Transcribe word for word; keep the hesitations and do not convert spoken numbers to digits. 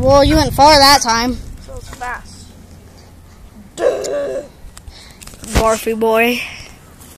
Well, you went far that time. So it's fast. Barfy boy.